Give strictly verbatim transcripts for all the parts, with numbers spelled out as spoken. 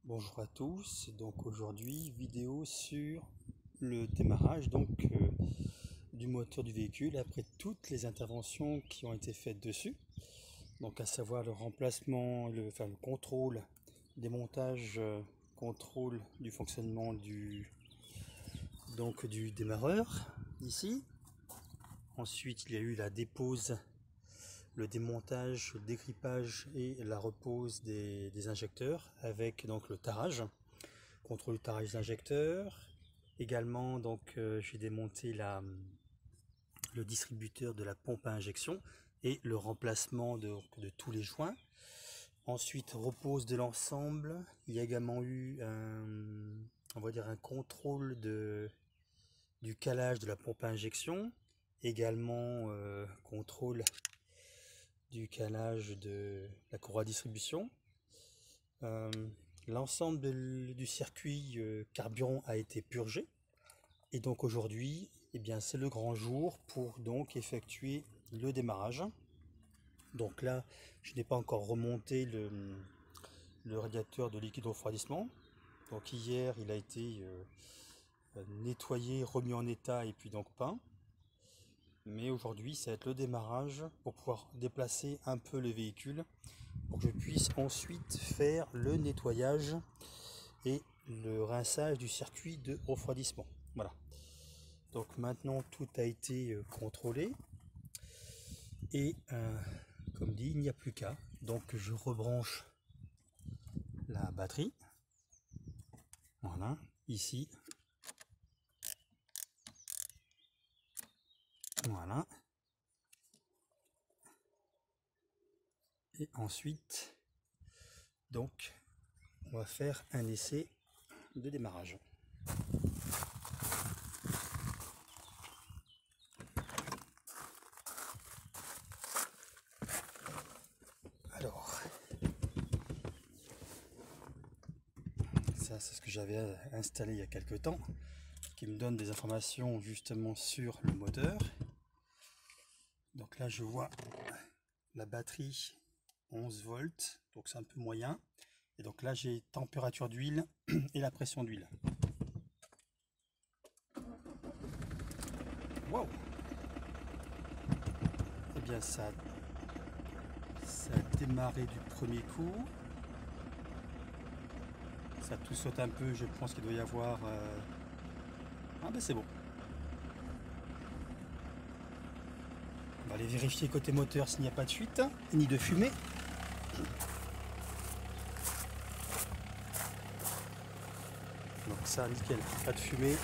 Bonjour à tous, donc aujourd'hui vidéo sur le démarrage donc euh, du moteur du véhicule après toutes les interventions qui ont été faites dessus, donc à savoir le remplacement, le, enfin, le contrôle, démontage, euh, contrôle du fonctionnement du, donc, du démarreur ici. Ensuite il y a eu la dépose, le démontage, le décrypage et la repose des, des injecteurs avec donc le tarage, contrôle du tarage d'injecteur. Également donc euh, j'ai démonté la, le distributeur de la pompe à injection et le remplacement de, de tous les joints. Ensuite repose de l'ensemble. Il y a également eu un, on va dire un contrôle de, du calage de la pompe à injection. Également euh, contrôle du calage de la courroie distribution. Euh, L'ensemble du circuit euh, carburant a été purgé et donc aujourd'hui, eh bien, c'est le grand jour pour donc effectuer le démarrage. Donc là, je n'ai pas encore remonté le, le radiateur de liquide refroidissement. Donc hier, il a été euh, nettoyé, remis en état et puis donc peint. Mais aujourd'hui, ça va être le démarrage pour pouvoir déplacer un peu le véhicule pour que je puisse ensuite faire le nettoyage et le rinçage du circuit de refroidissement. Voilà. Donc maintenant tout a été contrôlé et euh, comme dit, il n'y a plus qu'à. Donc je rebranche la batterie. Voilà, ici. Voilà. Et ensuite, donc, on va faire un essai de démarrage. Alors, ça c'est ce que j'avais installé il y a quelques temps, qui me donne des informations justement sur le moteur. Donc là je vois la batterie onze volts, donc c'est un peu moyen. Et donc là j'ai température d'huile et la pression d'huile. Wow! Et bien ça, ça a démarré du premier coup. Ça tout saute un peu, je pense qu'il doit y avoir... Euh... Ah ben c'est bon. On va aller vérifier côté moteur s'il n'y a pas de fuite, ni de fumée. Donc ça, nickel, pas de fumée.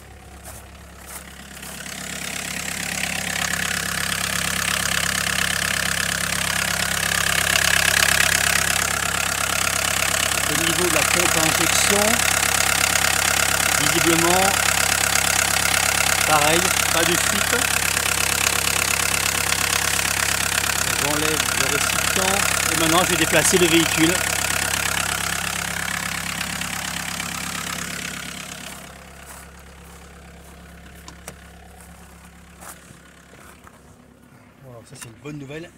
Au niveau de la pompe à injection, visiblement, pareil, pas de fuite. J'enlève le récipient et maintenant je vais déplacer le véhicule. Wow, ça c'est une bonne nouvelle.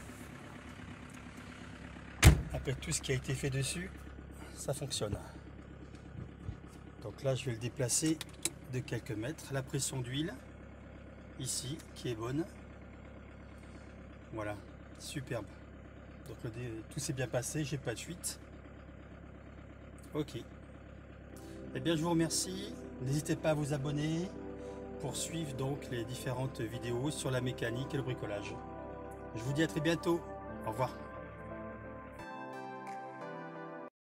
Après tout ce qui a été fait dessus, ça fonctionne. Donc là je vais le déplacer de quelques mètres. La pression d'huile ici qui est bonne. Voilà, superbe. Donc le dé... tout s'est bien passé, j'ai pas de fuite. Ok. Eh bien je vous remercie. N'hésitez pas à vous abonner pour suivre donc les différentes vidéos sur la mécanique et le bricolage. Je vous dis à très bientôt. Au revoir.